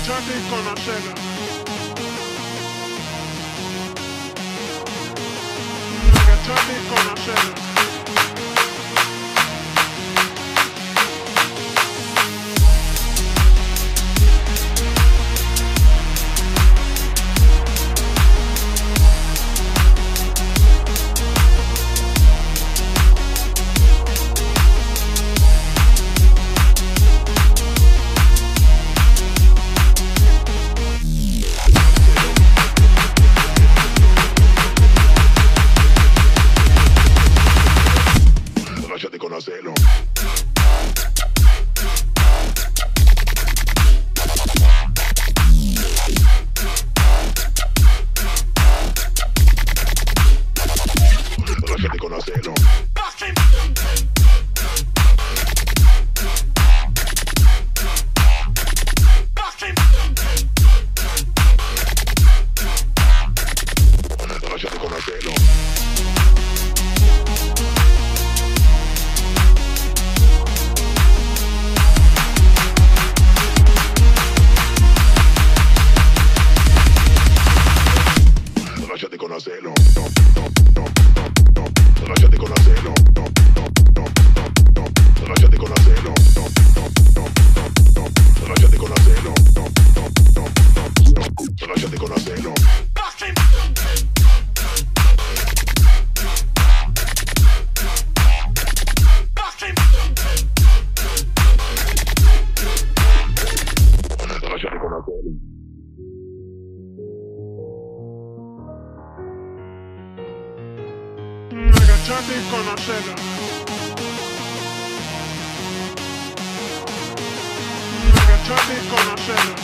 Agachate y conocela. Agachate y conocela. Agáchate y conocelo. Agáchate y conocelo. Agáchate y conocelo. Agáchate y conocelo. Agáchate y conocelo. Agáchate y conocelo. Agáchate y conocelo. Agáchate y conocelo. Agáchate y conocelo. Agachate y conocela. Agachate y conocela.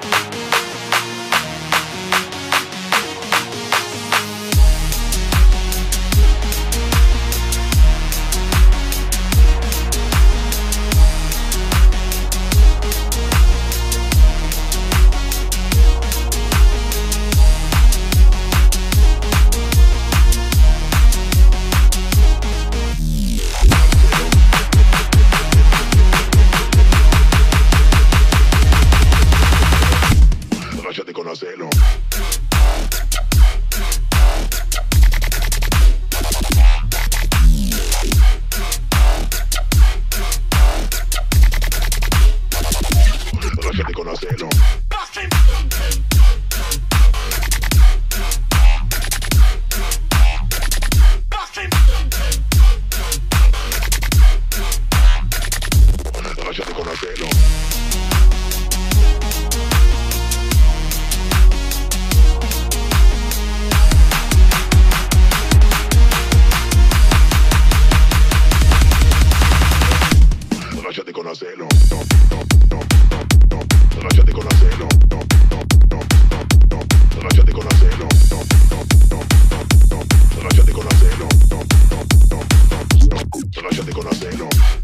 Agáchate y conocelo. Agáchate y conocelo. Agáchate y conocelo. Agáchate y conocelo. Agáchate y conocelo. Agáchate y conocelo. Agáchate y conocelo. Agáchate y conocelo.